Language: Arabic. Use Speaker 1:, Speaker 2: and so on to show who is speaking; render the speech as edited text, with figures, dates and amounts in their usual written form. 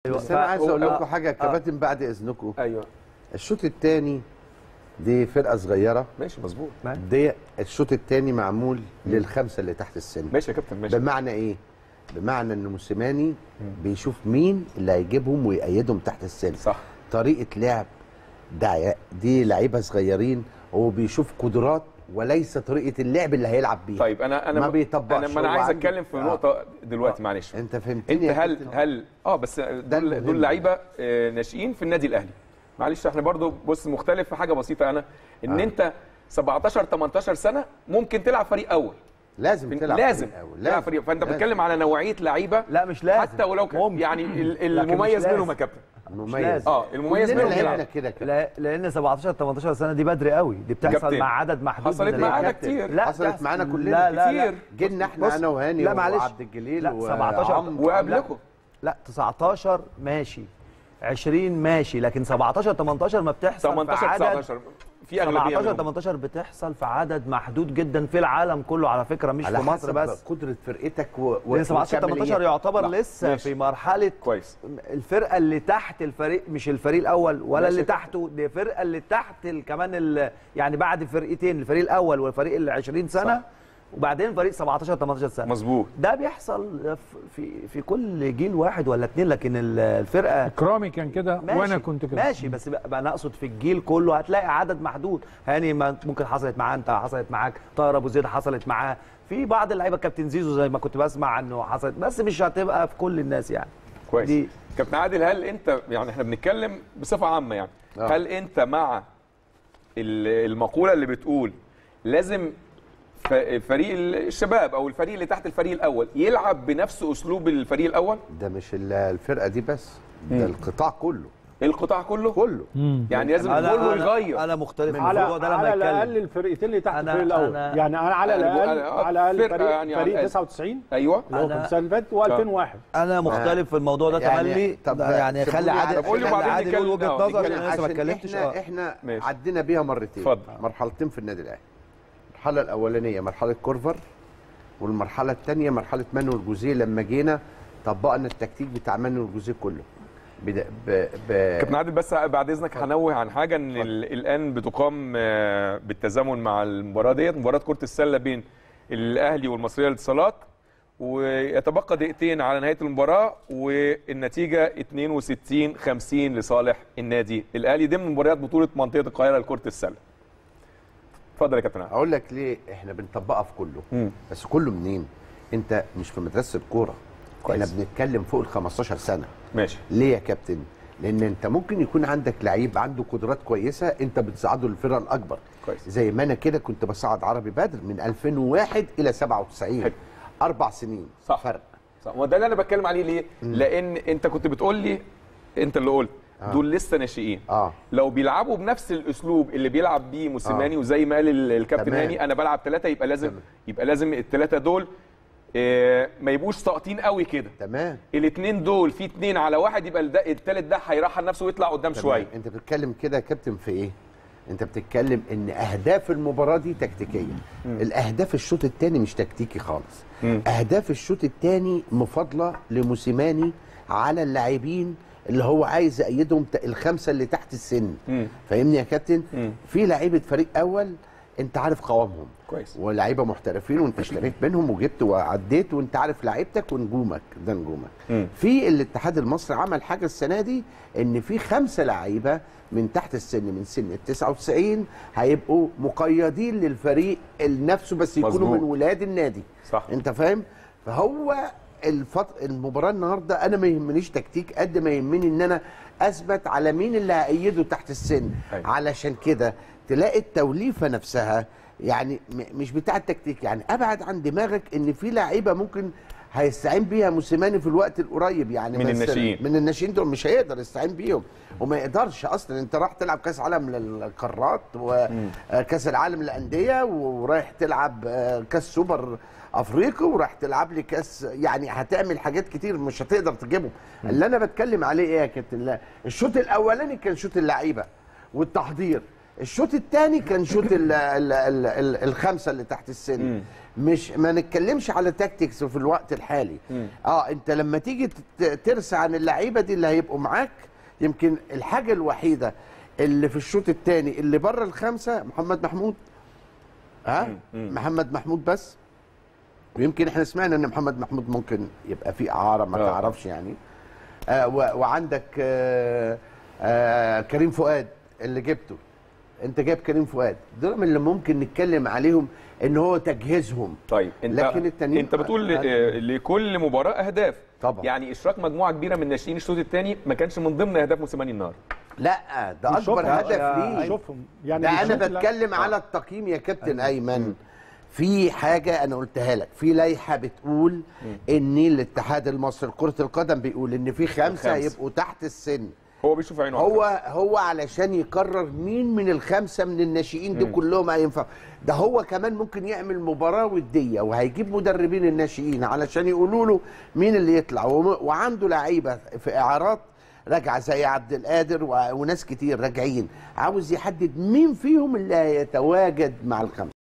Speaker 1: بس انا عايز اقول لكم حاجه كباتن بعد اذنكم.
Speaker 2: ايوه
Speaker 1: الشوط الثاني دي فرقه صغيره.
Speaker 2: ماشي مظبوط.
Speaker 1: دي الشوط الثاني معمول للخمسه اللي تحت السن.
Speaker 2: ماشي يا كابتن ماشي.
Speaker 1: بمعنى ايه؟ بمعنى ان موسيماني بيشوف مين اللي هيجيبهم ويأيدهم تحت السن.
Speaker 2: صح.
Speaker 1: طريقه لعب دي لعيبه صغيرين، هو بيشوف قدرات وليس طريقه اللعب اللي هيلعب بيها.
Speaker 2: طيب انا
Speaker 1: ما بيطبقش.
Speaker 2: انا عايز اتكلم في نقطه دلوقتي معلش.
Speaker 1: انت فهمتني؟
Speaker 2: انت هل بس دول لعيبه ناشئين في النادي الاهلي. معلش احنا برضو بص مختلف في حاجه بسيطه ان انت 17 18 سنه ممكن تلعب فريق اول.
Speaker 1: لازم
Speaker 2: تلعب فريق. فانت بتتكلم على نوعيه لعيبه.
Speaker 3: لا مش لازم
Speaker 2: حتى ولو كان يعني المميز منهم يا كابتن.
Speaker 1: المميز
Speaker 2: المميز منهم
Speaker 3: كده. لان 17 18 سنه دي بدري قوي، دي بتحصل مع عدد محدود.
Speaker 2: حصلت معانا كتير.
Speaker 1: لا حصلت معانا كلنا
Speaker 2: كتير.
Speaker 1: جينا احنا انا وهاني وعبد الجليل
Speaker 2: وقبلكم.
Speaker 3: لا 19 ماشي، 20 ماشي، لكن 17 18 ما بتحصل
Speaker 2: 18
Speaker 3: في عدد
Speaker 2: 19 في اغلبيه
Speaker 3: 17 18 بتحصل في عدد محدود جدا في العالم كله على فكره، مش في مصر بس.
Speaker 1: قدره فرقتك
Speaker 3: لان 17 18 يعتبر لسه
Speaker 2: ماشي.
Speaker 3: في مرحله
Speaker 2: كويس.
Speaker 3: الفرقه اللي تحت الفريق، مش الفريق الاول ولا اللي تحته، دي فرقه اللي تحت كمان يعني بعد فرقتين، الفريق الاول والفريق اللي 20 سنه صح. وبعدين فريق 17 18 سنه.
Speaker 2: مظبوط.
Speaker 3: ده بيحصل في كل جيل واحد ولا اتنين، لكن الفرقه
Speaker 4: اكرامي كان كده وانا كنت كده
Speaker 3: ماشي. بس بقى انا اقصد في الجيل كله هتلاقي عدد محدود. هاني ممكن حصلت معاه، انت حصلت معاك، طاهر ابو زيد حصلت معاه، في بعض اللعيبه كابتن زيزو زي ما كنت بسمع انه حصلت، بس مش هتبقى في كل الناس يعني.
Speaker 2: كويس. كابتن عادل، هل انت يعني احنا بنتكلم بصفه عامه يعني هل انت مع المقوله اللي بتقول لازم فريق الشباب او الفريق اللي تحت الفريق الاول يلعب بنفس اسلوب الفريق الاول؟
Speaker 1: ده مش الفرقه دي بس، ده القطاع كله.
Speaker 2: القطاع كله
Speaker 1: يعني
Speaker 2: لازم كله يغير.
Speaker 3: انا مختلف في الموضوع ده.
Speaker 5: على الاقل الفرقتين اللي تحت الفريق الاول يعني انا على الاقل فريق 99
Speaker 2: ايوه
Speaker 5: اللي هو السنه اللي فاتت و2001.
Speaker 3: انا مختلف في الموضوع ده تملي. يعني خلي عادل يقول وجهه نظر، انا لسه ما اتكلمتش.
Speaker 1: احنا عدينا بيها مرتين، مرحلتين في النادي الاهلي. المرحله الاولانيه مرحله كورفر، والمرحله الثانيه مرحله مانويل جوزيه لما جينا طبقنا التكتيك بتاع مانويل جوزيه كله.
Speaker 2: كابتن عادل بس بعد اذنك هنوه عن حاجه ان الان بتقام بالتزامن مع المباراه ديت، مباراه كره السله بين الاهلي والمصريه للاتصالات، ويتبقى دقيقتين على نهايه المباراه والنتيجه 62-50 لصالح النادي الاهلي ضمن مباريات بطوله منطقه القاهره لكره السله. اتفضل يا كابتن عادل.
Speaker 1: اقول لك ليه احنا بنطبقها في كله. بس كله منين؟ انت مش في مدرسه الكوره، احنا بنتكلم فوق ال 15 سنه.
Speaker 2: ماشي.
Speaker 1: ليه يا كابتن؟ لان انت ممكن يكون عندك لعيب عنده قدرات كويسه انت بتصعده للفرقه الاكبر.
Speaker 2: كويس.
Speaker 1: زي ما انا كده كنت بصعد عربي بدر من 2001 الى 97. حلو. 4 سنين
Speaker 2: صح.
Speaker 1: فرق.
Speaker 2: صح. وده اللي انا بتكلم عليه ليه؟ لان انت كنت بتقول لي، انت اللي قلت دول لسه ناشئين. لو بيلعبوا بنفس الاسلوب اللي بيلعب بيه موسيماني وزي ما قال الكابتن هاني انا بلعب 3 يبقى لازم الثلاثه دول ما يبقوش ساقطين قوي كده.
Speaker 1: تمام.
Speaker 2: الاثنين دول في 2 على 1 يبقى الثالث ده هيرحل نفسه ويطلع قدام شويه.
Speaker 1: انت بتتكلم كده يا كابتن في ايه؟ انت بتتكلم ان اهداف المباراه دي تكتيكيه. الاهداف الشوط الثاني مش تكتيكي خالص. اهداف الشوط الثاني مفاضله لموسيماني على اللاعبين اللي هو عايز يأيدهم الخمسه اللي تحت السن. فاهمني يا كابتن؟ في لعيبه فريق اول انت عارف قوامهم
Speaker 2: كويس،
Speaker 1: ولاعيبه محترفين وانت اشتريت منهم وجبت وعديت وانت عارف لعيبتك ونجومك، ده نجومك. في الاتحاد المصري عمل حاجه السنه دي ان في 5 لعيبه من تحت السن، من سن ال 99 هيبقوا مقيدين للفريق نفسه، بس يكونوا من ولاد النادي.
Speaker 2: صح.
Speaker 1: انت فاهم؟ فهو المباراه النهارده انا ما يهمنيش تكتيك قد ما يهمني ان انا اثبت على مين اللي هأيده تحت السن. علشان كده تلاقي التوليفه نفسها يعني مش بتاع التكتيك، يعني ابعد عن دماغك ان في لعيبه ممكن هيستعين بيها موسيماني في الوقت القريب، يعني من الناشئين دول مش هيقدر يستعين بيهم وما يقدرش اصلا. انت راح تلعب كاس عالم للقارات وكاس العالم للانديه ورايح تلعب كاس سوبر افريقي وراح تلعب لي كاس، يعني هتعمل حاجات كتير مش هتقدر تجيبهم. اللي انا بتكلم عليه ايه يا كابتن؟ الشوط الاولاني كان شوط اللعيبه والتحضير، الشوط الثاني كان شوط الخمسه اللي تحت السن. مش ما نتكلمش على تاكتكس في الوقت الحالي. انت لما تيجي ترسى عن اللعيبه دي اللي هيبقوا معاك، يمكن الحاجه الوحيده اللي في الشوط الثاني اللي بره الخمسه محمد محمود. محمد محمود بس. ويمكن احنا سمعنا ان محمد محمود ممكن يبقى فيه اعاره، ما تعرفش يعني. وعندك كريم فؤاد اللي جبته، انت جايب كريم فؤاد، دول من اللي ممكن نتكلم عليهم ان هو تجهيزهم.
Speaker 2: طيب لكن التانيين انت بتقول لكل مباراه اهداف طبعا، يعني اشراك مجموعه كبيره من الناشئين الشوط الثاني ما كانش من ضمن اهداف موسيماني النهارده.
Speaker 1: لا ده اكبر هدف ليه. شوفهم يعني، ده انا بتكلم على التقييم يا كابتن ايمن. في حاجه انا قلتها لك، في لائحه بتقول ان الاتحاد المصري لكره القدم بيقول ان في خمسه يبقوا تحت السن.
Speaker 2: هو بيشوف عينه
Speaker 1: هو علشان يقرر مين من الخمسه من الناشئين دي كلهم هينفع. ده هو كمان ممكن يعمل مباراه وديه وهيجيب مدربين الناشئين علشان يقولوا له مين اللي يطلع، وعنده لعيبه في اعارات راجعه زي عبد القادر وناس كتير راجعين، عاوز يحدد مين فيهم اللي هيتواجد مع الخمسه.